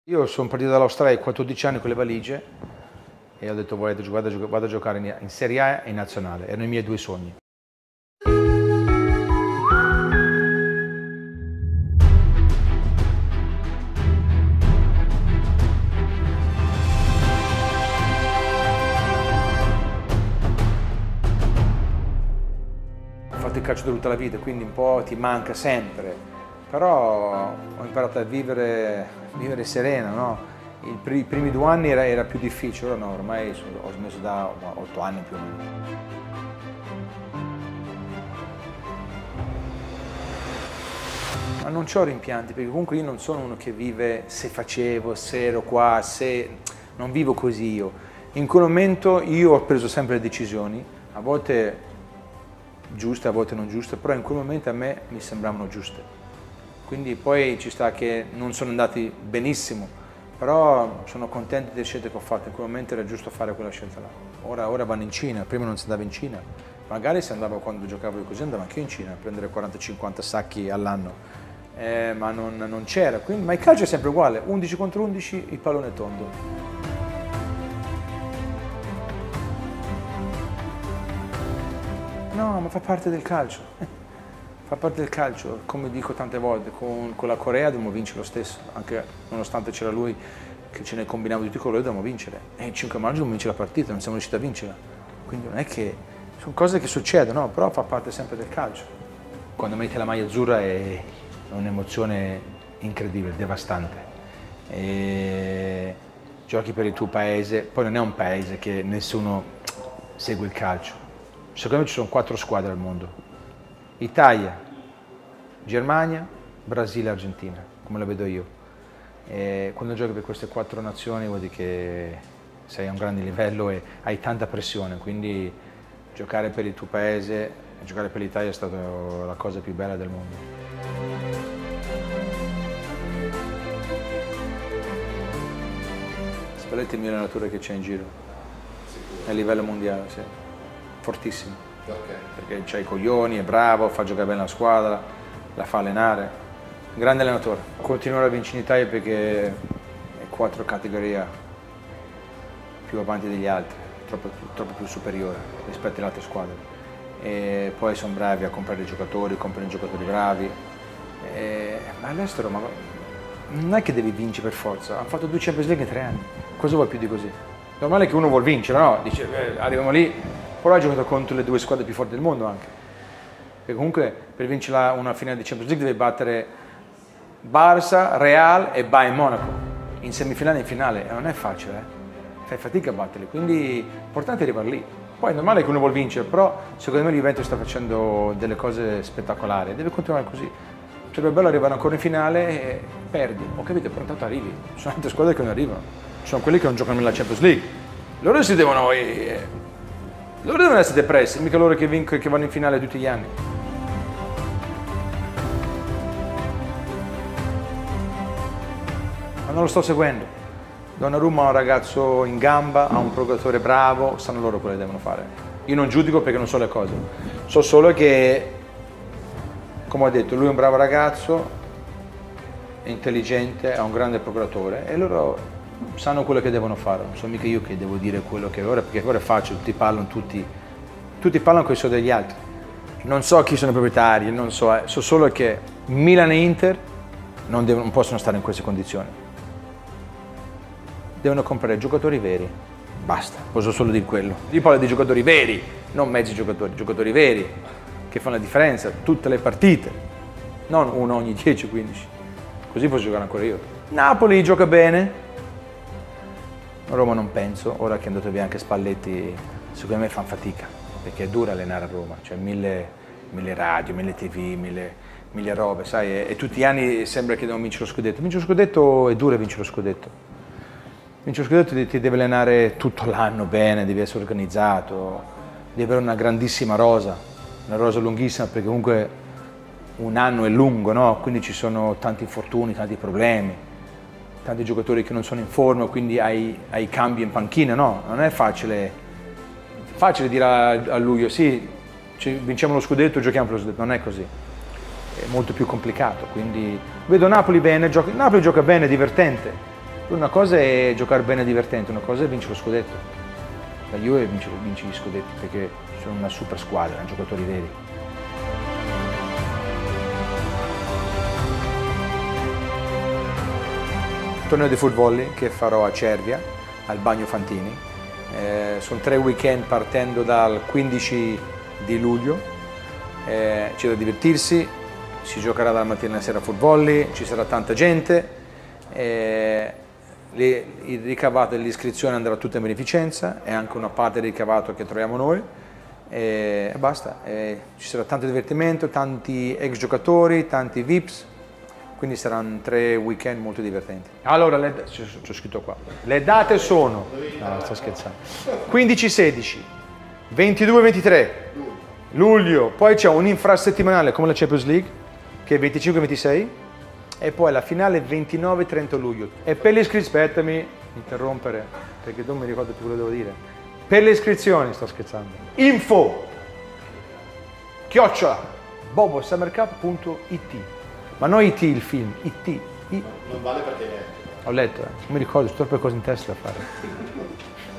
Io sono partito dall'Australia a 14 anni con le valigie e ho detto vado a giocare in Serie A e in Nazionale, erano i miei due sogni. Ho fatto il calcio tutta la vita, quindi un po' ti manca sempre, però ho imparato a vivere sereno, no? I primi 2 anni era più difficile, ora no, ormai ho smesso da 8 anni più o meno. Ma non ho rimpianti, perché comunque io non sono uno che vive se facevo, se ero qua, se... non vivo così io. In quel momento io ho preso sempre le decisioni, a volte giuste, a volte non giuste, però in quel momento a me mi sembravano giuste. Quindi poi ci sta che non sono andati benissimo, però sono contento delle scelte che ho fatto, in quel momento era giusto fare quella scelta là. Ora vanno in Cina, prima non si andava in Cina, magari se andavo quando giocavo io così andavo anche io in Cina a prendere 40-50 sacchi all'anno, ma non c'era, ma il calcio è sempre uguale, 11 contro 11 il pallone è tondo. No, ma fa parte del calcio, fa parte del calcio, come dico tante volte, con la Corea dobbiamo vincere lo stesso, anche nonostante c'era lui che ce ne combinava tutti i colori, dobbiamo vincere. E il 5 maggio dobbiamo vincere la partita, non siamo riusciti a vincere. Quindi non è che, sono cose che succedono, no? Però fa parte sempre del calcio. Quando metti la maglia azzurra è un'emozione incredibile, devastante. E giochi per il tuo paese, poi non è un paese che nessuno segue il calcio. Secondo me ci sono 4 squadre al mondo: Italia, Germania, Brasile e Argentina, come la vedo io. E quando giochi per queste 4 nazioni vuol dire che sei a un grande livello e hai tanta pressione, quindi giocare per il tuo paese e giocare per l'Italia è stata la cosa più bella del mondo. Spalletti è il mio allenatore che c'è in giro, a livello mondiale, sì. Fortissimo, perché c'ha i coglioni, è bravo, fa giocare bene la squadra, la fa allenare, grande allenatore. Continuerà a vincere in Italia perché è 4 categorie più avanti degli altri, troppo più superiore rispetto alle altre squadre. E poi sono bravi a comprare i giocatori, comprano i giocatori bravi, ma all'estero non è che devi vincere per forza, hanno fatto 2 Champions League in 3 anni, cosa vuoi più di così? Normale che uno vuol vincere, no? Dice arriviamo lì. Però ha giocato contro le 2 squadre più forti del mondo anche. Perché comunque per vincere una finale di Champions League devi battere Barça, Real e Bayern Monaco in semifinale e in finale. E non è facile, eh? Fai fatica a batterli, quindi l'importante è arrivare lì. Poi è normale che uno vuol vincere, però secondo me l'Juventus sta facendo delle cose spettacolari, deve continuare così. Sarebbe bello arrivare ancora in finale e perdi, ho capito, però intanto arrivi. Ci sono altre squadre che non arrivano, ci sono quelli che non giocano nella Champions League. Loro si devono... Loro devono essere depressi, mica loro che vanno in finale tutti gli anni. Ma non lo sto seguendo. Donnarumma è un ragazzo in gamba, ha un procuratore bravo, sanno loro quello che devono fare. Io non giudico perché non so le cose. So solo che, come ho detto, lui è un bravo ragazzo, è intelligente, ha un grande procuratore e loro sanno quello che devono fare, non sono mica io che devo dire quello che ora, perché ora è facile, tutti parlano con i soldi degli altri. Non so chi sono i proprietari, non so, so solo che Milan e Inter non possono stare in queste condizioni. Devono comprare giocatori veri, basta, posso solo dire quello. Io parlo di giocatori veri, non mezzi giocatori, giocatori veri, che fanno la differenza tutte le partite, non uno ogni 10-15, così posso giocare ancora io. Napoli gioca bene. Roma non penso, ora che è andato via anche Spalletti, secondo me fanno fatica, perché è dura allenare a Roma, cioè mille radio, 1000 TV, mille robe, sai, e tutti gli anni sembra che devono vincere lo scudetto. Vincere lo scudetto è duro vincere lo scudetto. Vincere lo scudetto ti deve allenare tutto l'anno bene, devi essere organizzato, devi avere una grandissima rosa, una rosa lunghissima, perché comunque un anno è lungo, no? Quindi ci sono tanti infortuni, tanti problemi. Tanti giocatori che non sono in forma, quindi hai cambi in panchina, no? Non è facile dire a luglio, sì, vinciamo lo scudetto, giochiamo per lo scudetto, non è così. È molto più complicato, quindi vedo Napoli bene, Napoli gioca bene, è divertente, Una cosa è giocare bene e divertente, una cosa è vincere lo scudetto. La Juve vince gli scudetti perché sono una super squadra, hanno giocatori veri. Torneo di foot volley che farò a Cervia, al Bagno Fantini. Sono 3 weekend partendo dal 15 di luglio. C'è da divertirsi, si giocherà dalla mattina alla sera a foot volley, ci sarà tanta gente. Il ricavato dell'iscrizione andrà tutta in beneficenza, è anche una parte del ricavato che troviamo noi e basta. Ci sarà tanto divertimento, tanti ex giocatori, tanti VIPs, quindi saranno 3 weekend molto divertenti. Allora, c'ho scritto qua, le date sono, no, sto scherzando, 15-16, 22-23 luglio, poi c'è un infrasettimanale come la Champions League che è 25-26 e poi la finale 29-30 luglio. E per le iscrizioni, aspettami, interrompere, perché non mi ricordo più quello che devo dire. Per le iscrizioni, sto scherzando, info @bobosummercup.it, ma non IT il film, IT. Non vale perché ho letto, non mi ricordo, ho troppe cose in testa da fare.